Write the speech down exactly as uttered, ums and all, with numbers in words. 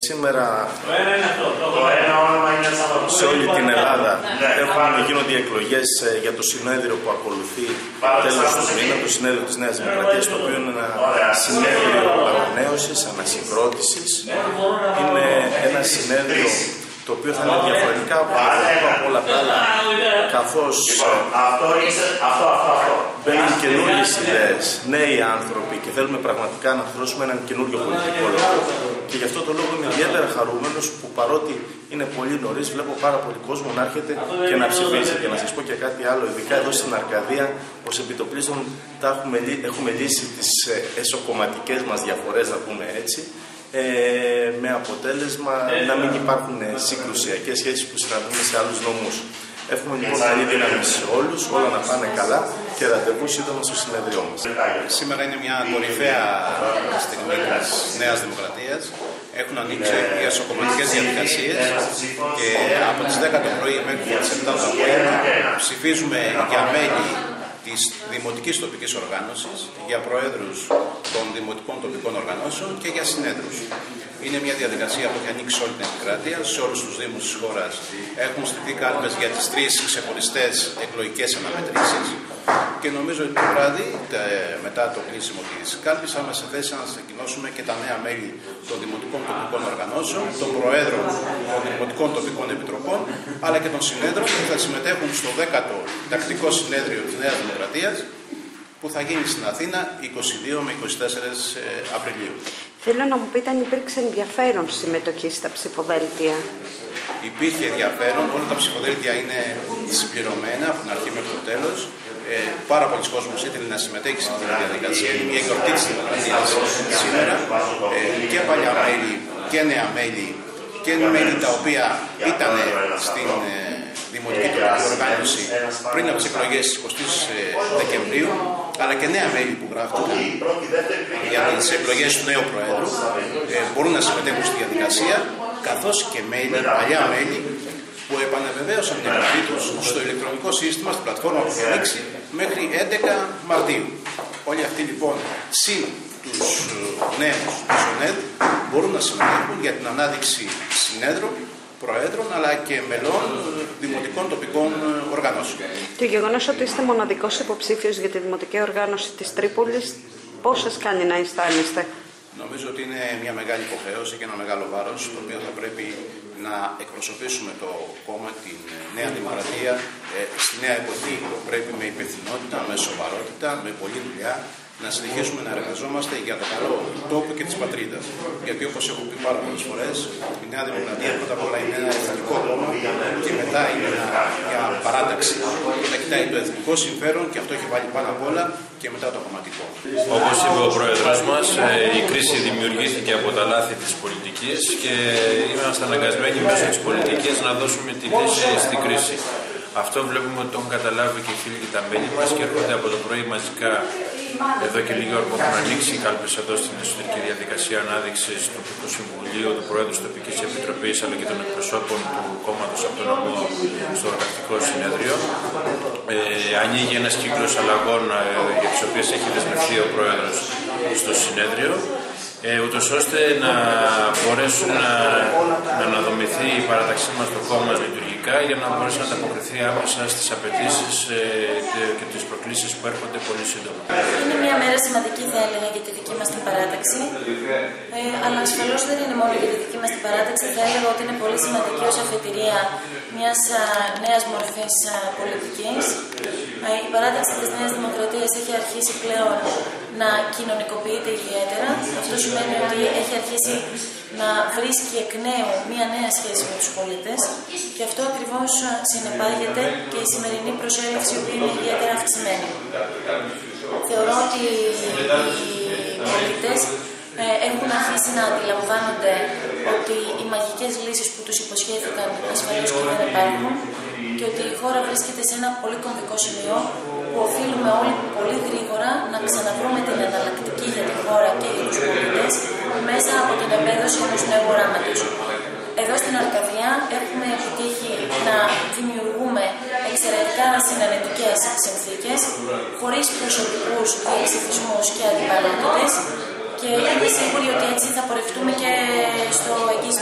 Σήμερα σε όλη την Ελλάδα έχουν, γίνονται οι εκλογές για το συνέδριο που ακολουθεί τέλος του μήνα, το συνέδριο της Νέας Δημοκρατίας, το οποίο είναι ένα συνέδριο ανανέωσης, ανασυγκρότησης. Είναι ένα συνέδριο το οποίο θα είναι διαφορετικά από όλα τα άλλα, καθώς μπαίνουν καινούριες ιδέες, νέοι άνθρωποι και θέλουμε πραγματικά να δώσουμε έναν καινούριο πολιτικό λόγο. Και γι' αυτό το λόγο είμαι ιδιαίτερα χαρούμενος που, παρότι είναι πολύ νωρίς, βλέπω πάρα πολύ κόσμο να έρχεται και να ψηφίσει. Και να σας πω και κάτι άλλο, ειδικά εδώ στην Αρκαδία, ως επιτοπλίστων τα έχουμε, έχουμε λύσει τις εσωκομματικές μας διαφορές, να πούμε έτσι, Ε, με αποτέλεσμα να μην υπάρχουν συγκρουσιακές σχέσεις που συναντούμε σε άλλους νομούς. Έχουμε λοιπόν καλή δύναμη σε όλους, όλα να πάνε καλά και ραντεβού σύντομα στο συνεδριό μας. Σήμερα είναι μια κορυφαία στιγμή της Νέας Δημοκρατίας. Έχουν ανοίξει οι εσωκομματικές διαδικασίες και από τις δέκα το πρωί μέχρι τις επτά το απόγευμα ψηφίζουμε για μέλη της Δημοτικής Τοπικής Οργάνωσης, για προέδρους των Δημοτικών Τοπικών Οργανώσεων και για συνέδρους. Είναι μια διαδικασία που έχει ανοίξει όλη την επικράτεια, σε όλους τους Δήμους της χώρας. Έχουν στηθεί κάλπες για τις τρεις ξεχωριστές εκλογικές αναμετρήσεις και νομίζω ότι το βράδυ, μετά το κλείσιμο της κάλπης, θα είμαστε σε θέση να ανακοινώσουμε και τα νέα μέλη των Δημοτικών Τοπικών Οργανώσεων, των Προέδρων των Δημοτικών Τοπικών Επιτροπών, αλλά και των συνέδρων που θα συμμετέχουν στο δέκατο τακτικό συνέδριο της Νέας Δημοκρατίας, που θα γίνει στην Αθήνα είκοσι δύο με είκοσι τέσσερα Απριλίου. Θέλω να μου πείτε αν υπήρξε ενδιαφέρον συμμετοχή στα ψηφοδέλτια. Υπήρχε ενδιαφέρον, όλα τα ψηφοδέλτια είναι συμπληρωμένα από την αρχή μέχρι το τέλος. Ε, πάρα πολλοί κόσμος ήθελε να συμμετέχει στην διαδικασία. Είναι μια γιορτή της Δημοκρατίας σήμερα. Ε, και παλιά μέλη και νέα μέλη και μέλη τα οποία ήταν στην ε, Δημοτική Τοπική Οργάνωση πριν από τις εκλογές της εικοστής Δεκεμβρίου, αλλά και νέα μέλη που γράφτηκαν για τις εκλογές του νέου Προέδρου ε, μπορούν να συμμετέχουν στη διαδικασία, καθώς και μέλη, παλιά μέλη που επαναβεβαίωσαν την εγγραφή τους στο ηλεκτρονικό σύστημα, στην πλατφόρμα που θα ανοίξει μέχρι έντεκα Μαρτίου. Όλοι αυτοί λοιπόν, συν τους νέους της ΟΝΕΔ, μπορούν να συμμετέχουν για την ανάδειξη συνέδρων, προέδρων αλλά και μελών δημοτικών τοπικών οργανώσεων. Το γεγονός ότι είστε μοναδικός υποψήφιος για τη Δημοτική Οργάνωση της Τρίπολης, πώς σας κάνει να αισθάνεστε? Νομίζω ότι είναι μια μεγάλη υποχρέωση και ένα μεγάλο βάρος, το οποίο θα πρέπει να εκπροσωπήσουμε το κόμμα, την Νέα Δημοκρατία, ε, στη νέα εποχή. Πρέπει με υπευθυνότητα, με σοβαρότητα, με πολλή δουλειά, να συνεχίσουμε να εργαζόμαστε για το καλό του τόπου και της πατρίδας. Γιατί, όπως έχω πει πάρα πολλές φορές, η Νέα Δημοκρατία πρώτα απ' όλα είναι ένα εθνικό κόμμα και μετά είναι ένα, μια παράταξη που θα κοιτάει το εθνικό συμφέρον και αυτό έχει βάλει πάνω απ' όλα και μετά το κομματικό. Όπως είπε ο Πρόεδρος μας, η κρίση δημιουργήθηκε από τα λάθη της πολιτικής και είμαστε αναγκασμένοι μέσω της πολιτικής να δώσουμε τη λύση στην κρίση. Αυτό βλέπουμε ότι το έχουν καταλάβει και οι φίλοι και τα μέλη μας και έρχονται από το πρωί μαζικά. Εδώ και λίγη ώρα που έχουν ανοίξει οι κάλπες εδώ στην εσωτερική διαδικασία ανάδειξης του Τοπικού Συμβουλίου, του Προέδρου της Τοπικής Επιτροπής αλλά και των εκπροσώπων του κόμματος από τον νομό στο Οργανωτικό Συνέδριο. Ε, ανοίγει ένας κύκλος αλλαγών ε, για τις οποίες έχει δεσμευτεί ο Πρόεδρος στο συνέδριο, ε, ούτως ώστε να μπορέσουν να, να αναδομηθεί η παράταξή μας στο κόμμα λειτουργικά για να μπορέσει να ανταποκριθεί άμεσα στις απαιτήσεις ε, και, και τις προκλήσεις που έρχονται πολύ σύντομα. Είναι μια μέρα σημαντική, θα έλεγα, για τη δική μας την παράταξη, ε, αλλά ασφαλώς δεν είναι μόνο για τη δική μας την παράταξη. Θα έλεγα ότι είναι πολύ σημαντική ως αφετηρία μιας α, νέας μορφής α, πολιτικής. Ε, η παράταξη της Νέας Δημοκρατίας έχει αρχίσει πλέον να κοινωνικοποιείται ιδιαίτερα. Αυτό σημαίνει ότι έχει αρχίσει να βρίσκει εκ νέου μία νέα σχέση με τους πολίτες και αυτό ακριβώς συνεπάγεται και η σημερινή προσέλευση που είναι ιδιαίτερα αυξημένη. Θεωρώ ότι οι πολίτες έχουν αρχίσει να αντιλαμβάνονται ότι οι μαγικές λύσεις που τους υποσχέθηκαν ασφαλώς και δεν υπάρχουν και ότι η χώρα βρίσκεται σε ένα πολύ κομβικό σημείο που οφείλουμε όλοι πολύ γρήγορα να ξαναβρούμε την εναλλακτική για τη χώρα και για τους πολίτες μέσα από την επέδωση ενός νέου οράματος. Εδώ στην Αρκαδία έχουμε επιτύχει να δημιουργούμε εξαιρετικά συνενετικές συνθήκες, χωρίς προσωπικούς διεξιφισμούς και αντιπαλότητες και είμαι σίγουρη ότι έτσι θα πορευτούμε και στο εγγύς